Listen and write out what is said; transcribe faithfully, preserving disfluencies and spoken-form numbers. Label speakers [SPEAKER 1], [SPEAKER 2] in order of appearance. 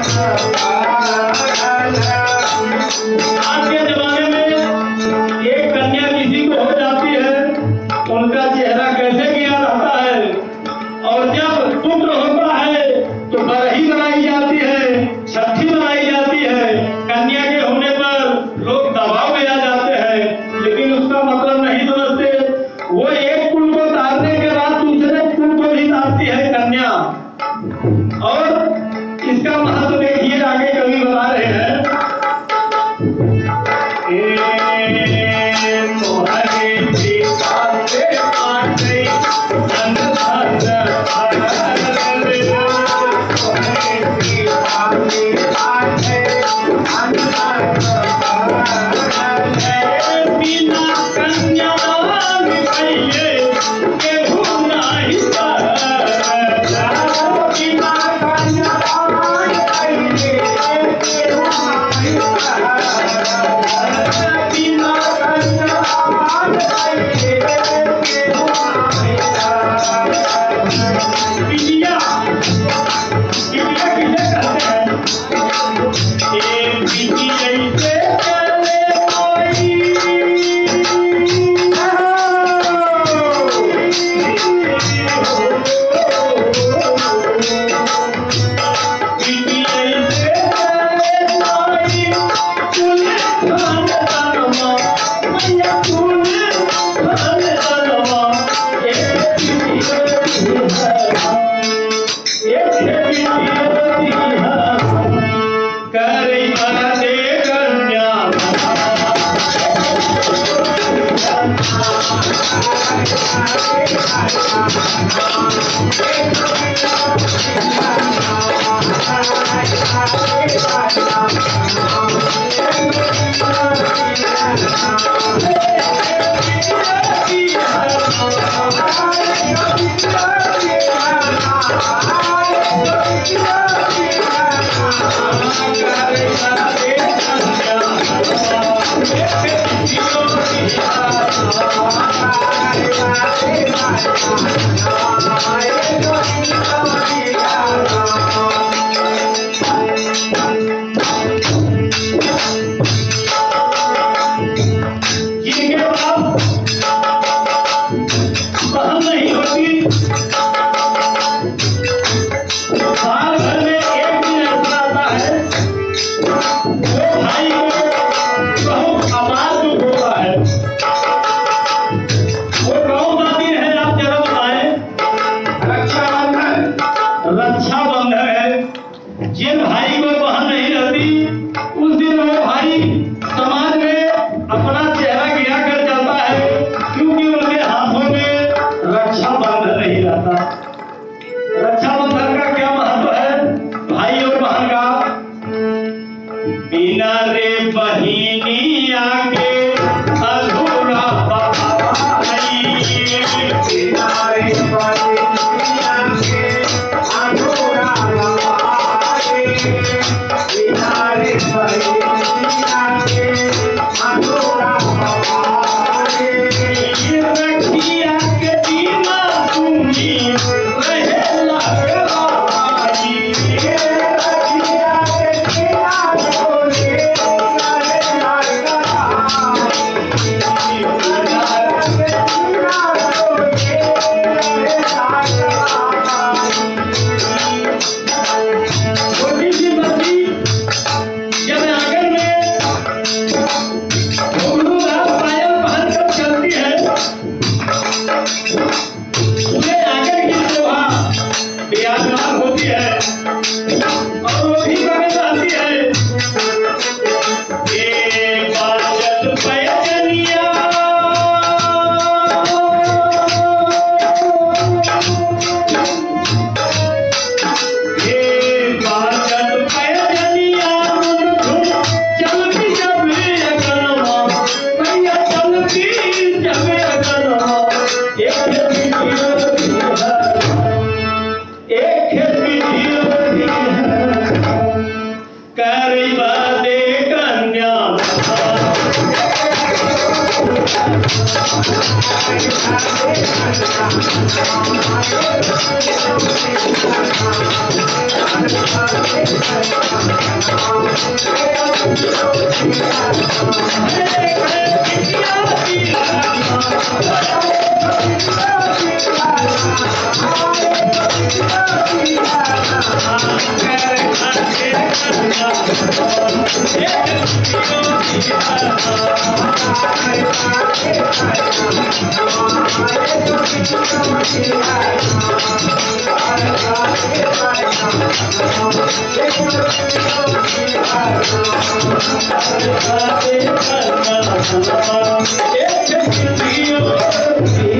[SPEAKER 1] आज के जमाने में एक कन्या किसी को हो जाती है, उनका चेहरा कैसे किया रहता है, और जब पुत्र होता है तो बरही बनाई जाती है, छठी बनाई जाती है। कन्या के होने पर लोग दबाव में आ जाते हैं, लेकिन उसका मतलब नहीं समझते। वो एक कुल को तारने के बाद दूसरे कुल को भी तारती है कन्या। और इसका महत्व देखिए, आगे कवि बता रहे हैं,
[SPEAKER 2] Thank you.
[SPEAKER 1] Diho